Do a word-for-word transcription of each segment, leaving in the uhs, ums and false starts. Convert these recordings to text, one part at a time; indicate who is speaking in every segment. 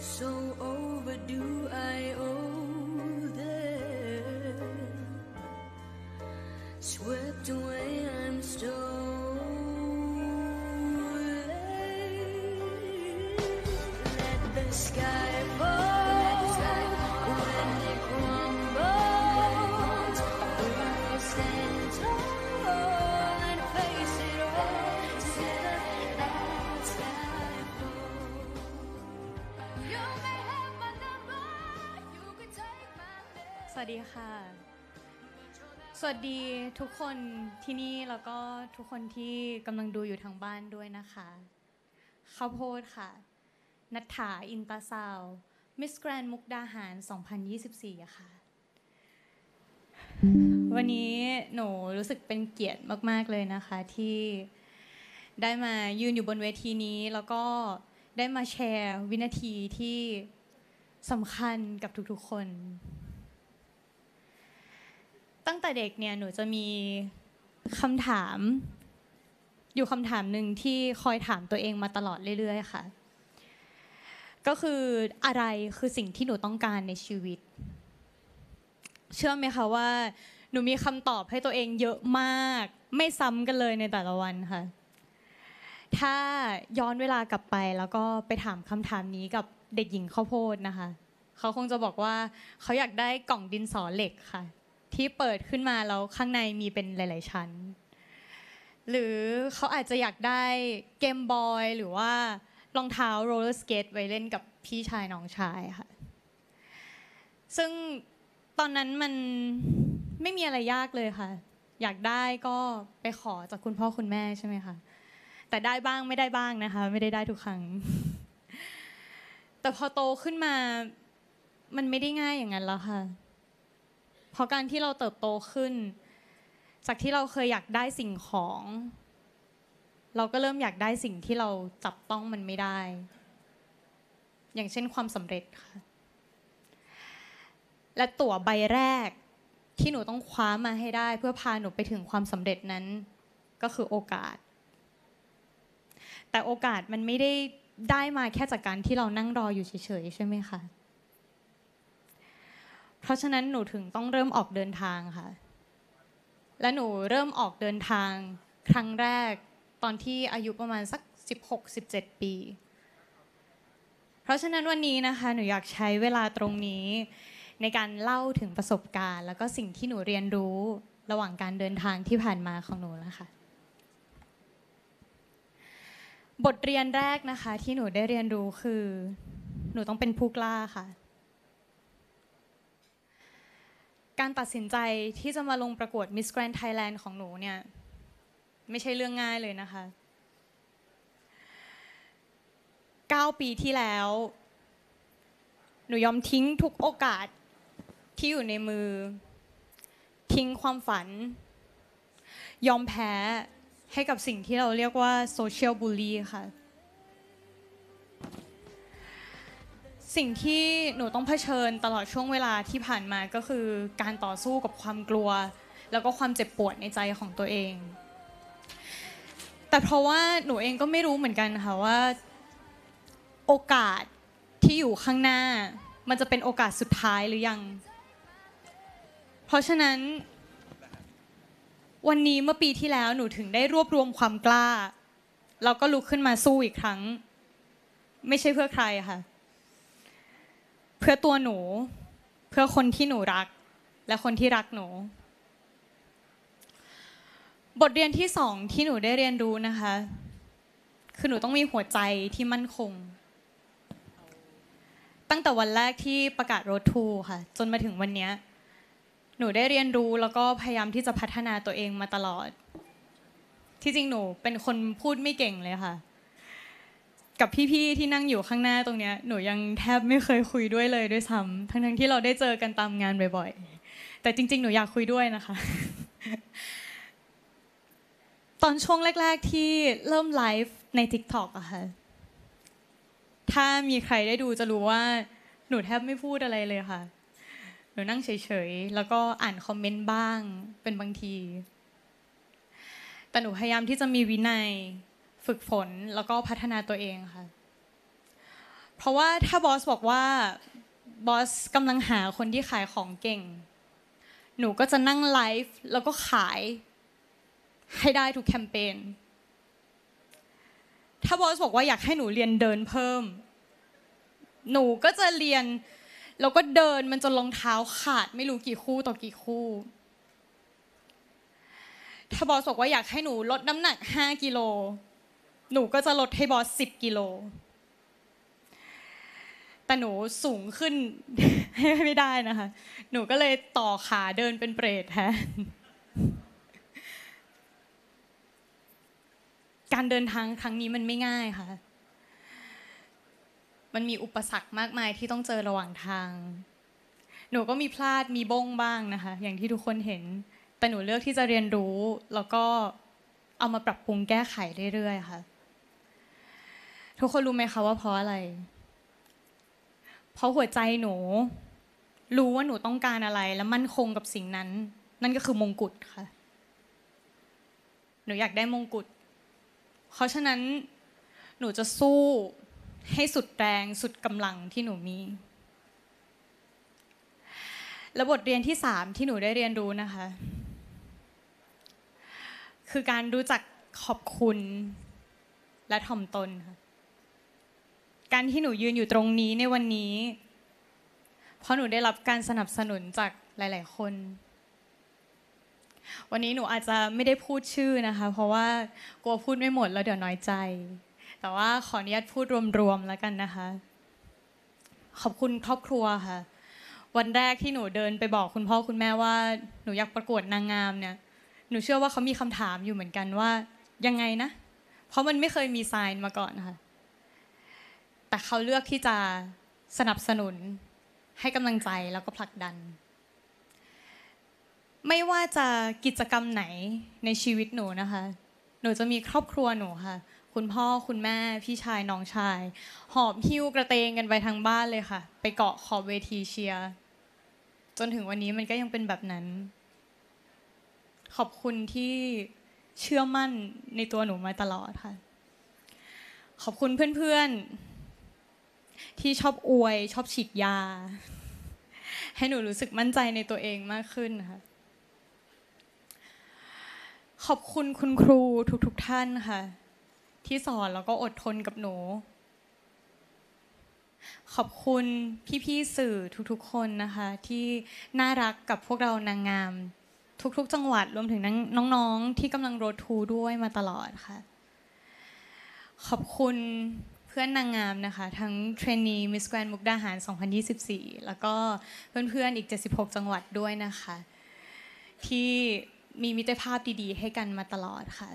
Speaker 1: So overdue, I owe them. Swept away, I'm stolen. Let the sky fall when it crumbles. We'll stand tall and face it all together as sky falls. You may have my number, you can take my name.
Speaker 2: สวัสดีค่ะสวัสดีทุกคนที่นี่แล้วก็ทุกคนที่กำลังดูอยู่ทางบ้านด้วยนะคะข้าวโพดค่ะณัฐฐาอินตาซาวมิสแกรนด์มุกดาหารสองพันยี่สิบสี่อะค่ะวันนี้หนูรู้สึกเป็นเกียรติมากๆเลยนะคะที่ได้มายืนอยู่บนเวทีนี้แล้วก็ได้มาแชร์วินาทีที่สำคัญกับทุกๆคนตั้งแต่เด็กเนี่ยหนูจะมีคำถามอยู่คำถามหนึ่งที่คอยถามตัวเองมาตลอดเรื่อยๆค่ะก็คืออะไรคือสิ่งที่หนูต้องการในชีวิตเชื่อไหมคะว่าหนูมีคำตอบให้ตัวเองเยอะมากไม่ซ้ำกันเลยในแต่ละวันค่ะถ้าย้อนเวลากลับไปแล้วก็ไปถามคำถามนี้กับเด็กหญิงข้าวโพดนะคะเขาคงจะบอกว่าเขาอยากได้กล่องดินสอเหล็กค่ะที่เปิดขึ้นมาแล้วข้างในมีเป็นหลายๆชั้นหรือเขาอาจจะอยากได้เกมบอยหรือว่ารองเท้าโรลเลอร์สเกตไว้เล่นกับพี่ชายน้องชายค่ะซึ่งตอนนั้นมันไม่มีอะไรยากเลยค่ะอยากได้ก็ไปขอจากคุณพ่อคุณแม่ใช่ไหมคะแต่ได้บ้างไม่ได้บ้างนะคะไม่ได้ได้ทุกครั้งแต่พอโตขึ้นมามันไม่ได้ง่ายอย่างนั้นแล้วค่ะเพราะการที่เราเติบโตขึ้นจากที่เราเคยอยากได้สิ่งของเราก็เริ่มอยากได้สิ่งที่เราจับต้องมันไม่ได้อย่างเช่นความสำเร็จค่ะและตั๋วใบแรกที่หนูต้องคว้ามาให้ได้เพื่อพาหนูไปถึงความสำเร็จนั้นก็คือโอกาสแต่โอกาสมันไม่ได้ได้มาแค่จากการที่เรานั่งรออยู่เฉยๆใช่ไหมคะเพราะฉะนั้นหนูถึงต้องเริ่มออกเดินทางค่ะและหนูเริ่มออกเดินทางครั้งแรกตอนที่อายุประมาณสัก สิบหก สิบเจ็ด ปีเพราะฉะนั้นวันนี้นะคะหนูอยากใช้เวลาตรงนี้ในการเล่าถึงประสบการณ์แล้วก็สิ่งที่หนูเรียนรู้ระหว่างการเดินทางที่ผ่านมาของหนูนะคะบทเรียนแรกนะคะที่หนูได้เรียนรู้คือหนูต้องเป็นผู้กล้าค่ะการตัดสินใจที่จะมาลงประกวด Miss Grand Thailand ของหนูเนี่ยไม่ใช่เรื่องง่ายเลยนะคะเก้าปีที่แล้วหนูยอมทิ้งทุกโอกาสที่อยู่ในมือทิ้งความฝันยอมแพ้ให้กับสิ่งที่เราเรียกว่า Social Bully ค่ะสิ่งที่หนูต้องเผชิญตลอดช่วงเวลาที่ผ่านมาก็คือการต่อสู้กับความกลัวแล้วก็ความเจ็บปวดในใจของตัวเองแต่เพราะว่าหนูเองก็ไม่รู้เหมือนกันค่ะว่าโอกาสที่อยู่ข้างหน้ามันจะเป็นโอกาสสุดท้ายหรือยังเพราะฉะนั้นวันนี้เมื่อปีที่แล้วหนูถึงได้รวบรวมความกล้าแล้วก็ลุกขึ้นมาสู้อีกครั้งไม่ใช่เพื่อใครค่ะเพื่อตัวหนูเพื่อคนที่หนูรักและคนที่รักหนูบทเรียนที่สองที่หนูได้เรียนรู้นะคะคือหนูต้องมีหัวใจที่มั่นคงตั้งแต่วันแรกที่ประกาศ Road to ค่ะจนมาถึงวันนี้หนูได้เรียนรู้แล้วก็พยายามที่จะพัฒนาตัวเองมาตลอดที่จริงหนูเป็นคนพูดไม่เก่งเลยค่ะกับพี่ๆที่นั่งอยู่ข้างหน้าตรงนี้หนูยังแทบไม่เคยคุยด้วยเลยด้วยซ้ำทั้งๆที่เราได้เจอกันตามงานบ่อยๆแต่จริงๆหนูอยากคุยด้วยนะคะ ตอนช่วงแรกๆที่เริ่มไลฟ์ใน TikTok อะค่ะถ้ามีใครได้ดูจะรู้ว่าหนูแทบไม่พูดอะไรเลยค่ะหนูนั่งเฉยๆแล้วก็อ่านคอมเมนต์บ้างเป็นบางทีแต่หนูพยายามที่จะมีวินัยฝึกฝนแล้วก็พัฒนาตัวเองค่ะเพราะว่าถ้าบอสบอกว่าบอสกำลังหาคนที่ขายของเก่งหนูก็จะนั่งไลฟ์แล้วก็ขายให้ได้ทุกแคมเปญถ้าบอสบอกว่าอยากให้หนูเรียนเดินเพิ่มหนูก็จะเรียนแล้วก็เดินมันจนรองเท้าขาดไม่รู้กี่คู่ต่อกี่คู่ถ้าบอสบอกว่าอยากให้หนูลดน้ำหนักห้ากิโลหนูก็จะลดให้บอสสิบกิโลแต่หนูสูงขึ้น ไม่ได้นะคะหนูก็เลยต่อขาเดินเป็นเปรตแทนการเดินทางครั้งนี้มันไม่ง่ายค่ะมันมีอุปสรรคมากมายที่ต้องเจอระหว่างทางหนูก็มีพลาดมีบ้งบ้างนะคะอย่างที่ทุกคนเห็นแต่หนูเลือกที่จะเรียนรู้แล้วก็เอามาปรับปรุงแก้ไขเรื่อยๆค่ะทุกคนรู้ไหมคะว่าเพราะอะไรเพราะหัวใจหนูรู้ว่าหนูต้องการอะไรและมั่นคงกับสิ่งนั้นนั่นก็คือมงกุฎค่ะหนูอยากได้มงกุฎเพราะฉะนั้นหนูจะสู้ให้สุดแรงสุดกำลังที่หนูมีและบทเรียนที่สามที่หนูได้เรียนรู้นะคะคือการรู้จักขอบคุณและถ่อมตนค่ะการที่หนูยืนอยู่ตรงนี้ในวันนี้เพราะหนูได้รับการสนับสนุนจากหลายๆคนวันนี้หนูอาจจะไม่ได้พูดชื่อนะคะเพราะว่ากลัวพูดไม่หมดแล้วเดี๋ยวน้อยใจแต่ว่าขออนุญาตพูดรวมๆแล้วกันนะคะขอบคุณครอบครัวค่ะวันแรกที่หนูเดินไปบอกคุณพ่อคุณแม่ว่าหนูอยากประกวดนางงามเนี่ยหนูเชื่อว่าเขามีคำถามอยู่เหมือนกันว่ายังไงนะเพราะมันไม่เคยมีไซน์มาก่อนค่ะแต่เขาเลือกที่จะสนับสนุนให้กำลังใจแล้วก็ผลักดันไม่ว่าจะกิจกรรมไหนในชีวิตหนูนะคะหนูจะมีครอบครัวหนูค่ะคุณพ่อคุณแม่พี่ชายน้องชายหอบหิ้วกระเตงกันไปทางบ้านเลยค่ะไปเกาะขอบเวทีเชียร์จนถึงวันนี้มันก็ยังเป็นแบบนั้นขอบคุณที่เชื่อมั่นในตัวหนูมาตลอดค่ะขอบคุณเพื่อนๆที่ชอบอวยชอบฉีดยาให้หนูรู้สึกมั่นใจในตัวเองมากขึ้นค่ะขอบคุณคุณครูทุกๆท่านค่ะที่สอนแล้วก็อดทนกับหนูขอบคุณพี่ๆสื่อทุกๆคนนะคะที่น่ารักกับพวกเรานางงามทุกๆจังหวัดรวมถึงน้องๆที่กำลังโรดทูด้วยมาตลอดค่ะขอบคุณเพื่อนนางงามนะคะทั้งเทรนนีมิสแกรนด์มุกดาหารสองพันยี่สิบสี่แล้วก็เพื่อนๆอีกเจ็ดสิบหกจังหวัดด้วยนะคะที่มีมิตรภาพดีๆให้กันมาตลอดค่ะ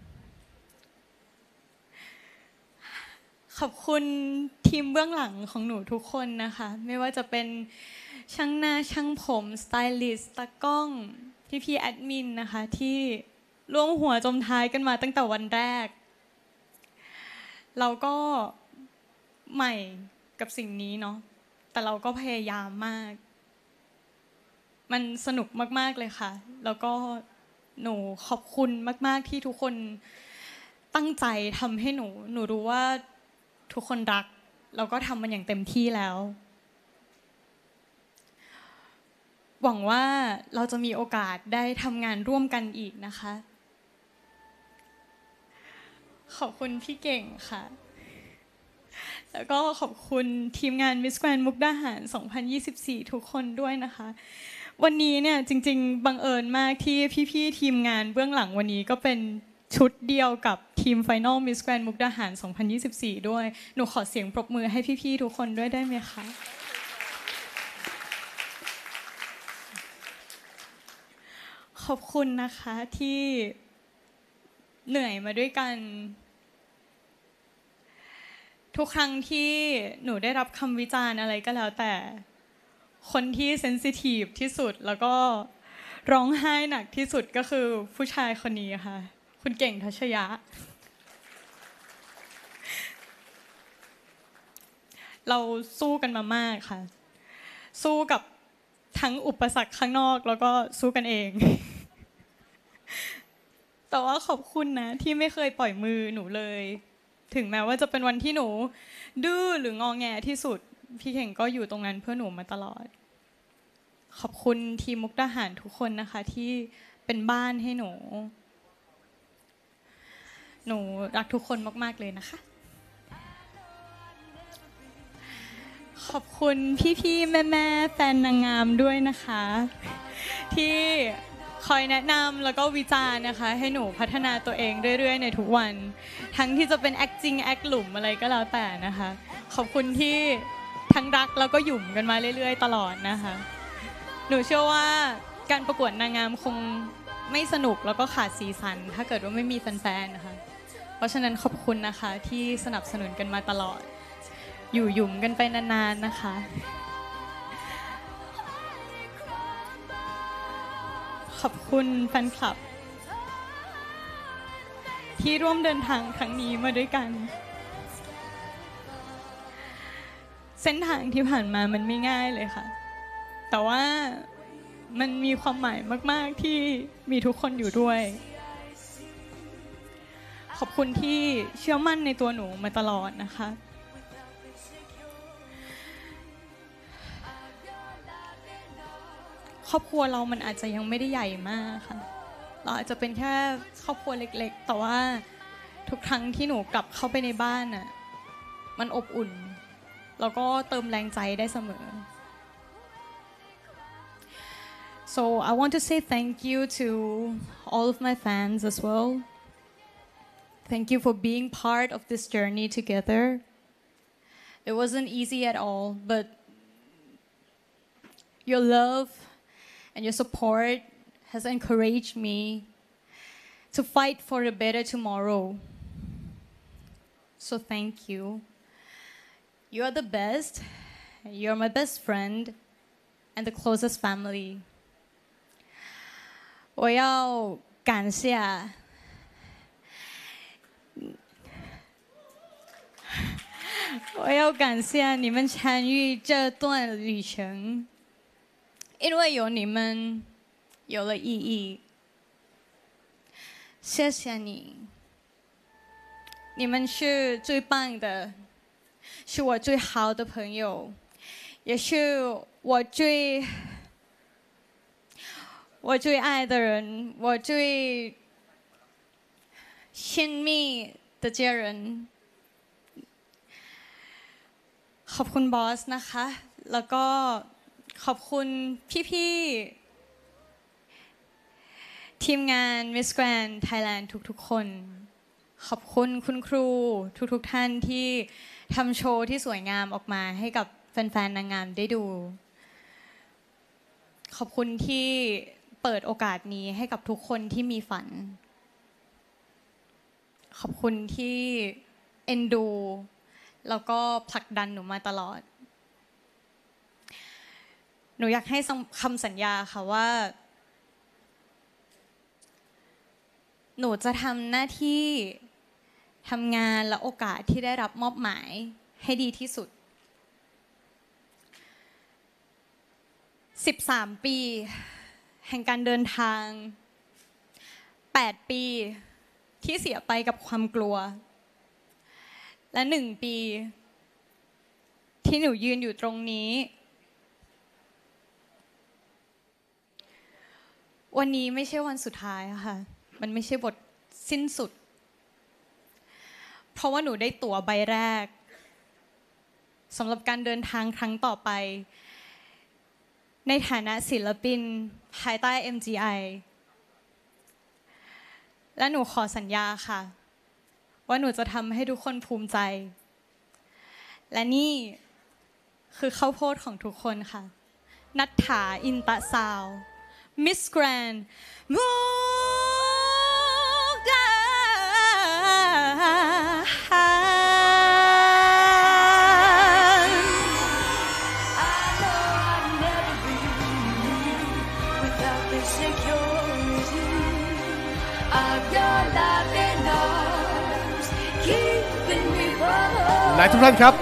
Speaker 2: ขอบคุณทีมเบื้องหลังของหนูทุกคนนะคะไม่ว่าจะเป็นช่างหน้าช่างผมสไตลิสต์ตากล้องพี่ๆแอดมินนะคะที่ร่วมหัวจมท้ายกันมาตั้งแต่วันแรกเราก็ใหม่กับสิ่งนี้เนาะแต่เราก็พยายามมากมันสนุกมากๆเลยค่ะแล้วก็หนูขอบคุณมากๆที่ทุกคนตั้งใจทำให้หนูหนูรู้ว่าทุกคนรักแล้วก็ทำมันอย่างเต็มที่แล้วหวังว่าเราจะมีโอกาสได้ทำงานร่วมกันอีกนะคะขอบคุณพี่เก่งค่ะแล้วก็ขอบคุณทีมงาน Miss Grand มุกดาหารสองพันยี่สิบสี่ทุกคนด้วยนะคะวันนี้เนี่ยจริงๆบังเอิญมากที่พี่ๆทีมงานเบื้องหลังวันนี้ก็เป็นชุดเดียวกับทีม Final Miss Grand มุกดาหารสองพันยี่สิบสี่ด้วยหนูขอเสียงปรบมือให้พี่ๆทุกคนด้วยได้ไหมคะขอบคุณนะคะที่เหนื่อยมาด้วยกันทุกครั้งที่หนูได้รับคำวิจารณ์อะไรก็แล้วแต่คนที่เซนซิทีฟที่สุดแล้วก็ร้องไห้หนักที่สุดก็คือผู้ชายคนนี้ค่ะคุณเก่งทัชยะเราสู้กันมามากค่ะสู้กับทั้งอุปสรรคข้างนอกแล้วก็สู้กันเองแต่ว่าขอบคุณนะที่ไม่เคยปล่อยมือหนูเลยถึงแม้ว่าจะเป็นวันที่หนูดื้อหรืองอแงที่สุดพี่เข่งก็อยู่ตรงนั้นเพื่อหนูมาตลอดขอบคุณทีมมุกดาหารทุกคนนะคะที่เป็นบ้านให้หนูหนูรักทุกคนมากๆเลยนะคะขอบคุณพี่ๆแม่ๆแฟนนางงามด้วยนะคะที่คอยแนะนำแล้วก็วิจารณ์นะคะให้หนูพัฒนาตัวเองเรื่อยๆในทุกวันทั้งที่จะเป็นแอคจริงแอคหลุมอะไรก็แล้วแต่นะคะขอบคุณที่ทั้งรักแล้วก็หยุ่มกันมาเรื่อยๆตลอดนะคะหนูเชื่อว่าการประกวดนางงามคงไม่สนุกแล้วก็ขาดสีสันถ้าเกิดว่าไม่มีแฟนๆนะคะเพราะฉะนั้นขอบคุณนะคะที่สนับสนุนกันมาตลอดอยู่หยุ่มกันไปนานๆนะคะขอบคุณแฟนคลับที่ร่วมเดินทางครั้งนี้มาด้วยกันเส้นทางที่ผ่านมามันไม่ง่ายเลยค่ะแต่ว่ามันมีความหมายมากๆที่มีทุกคนอยู่ด้วยขอบคุณที่เชื่อมั่นในตัวหนูมาตลอดนะคะครอบครัวเรามันอาจจะยังไม่ได้ใหญ่มากค่ะเราอาจจะเป็นแค่ครอบครัวเล็กๆแต่ว่าทุกครั้งที่หนูกลับเข้าไปในบ้านน่ะมันอบอุ่นแล้วก็เติมแรงใจได้เสมอ So I want to say thank you to all of my fans as well. Thank you for being part of this journey together. It wasn't easy at all, but your love and your support has encouraged me to fight for a better tomorrow. So thank you. You are the best. You are my best friend and the closest family. 我要感谢我要感谢你们参与这段旅程，因为有你们，有了意义。谢谢你，你们是最棒的，是我最好的朋友，也是我最我最爱的人，我最亲密的家人。ขอบคุณบอสนะคะแล้วก็ขอบคุณพี่ๆทีมงาน Miss Grand Thailand ทุกๆคนขอบคุณคุณครูทุกๆท่านที่ทำโชว์ที่สวยงามออกมาให้กับแฟนๆนางงามได้ดูขอบคุณที่เปิดโอกาสนี้ให้กับทุกคนที่มีฝันขอบคุณที่เอ็นดูแล้วก็ผลักดันหนูมาตลอดหนูอยากให้คำสัญญาค่ะว่าหนูจะทำหน้าที่ทำงานและโอกาสที่ได้รับมอบหมายให้ดีที่สุดสิบสามปีแห่งการเดินทางแปดปีที่เสียไปกับความกลัวและหนึ่งปีที่หนูยืนอยู่ตรงนี้วันนี้ไม่ใช่วันสุดท้ายค่ะมันไม่ใช่บทสิ้นสุดเพราะว่าหนูได้ตั๋วใบแรกสำหรับการเดินทางครั้งต่อไปในฐานะศิลปินภายใต้ เอ็ม จี ไอ และหนูขอสัญญาค่ะว่าหนูจะทำให้ทุกคนภูมิใจและนี่คือข้าวโพดของทุกคนค่ะณัฐฐาอินตะซาว Miss Grand มุกดาหาร
Speaker 1: I know I'd never be without the security of your loving arms keeping me warm
Speaker 3: และทุกท่านครับ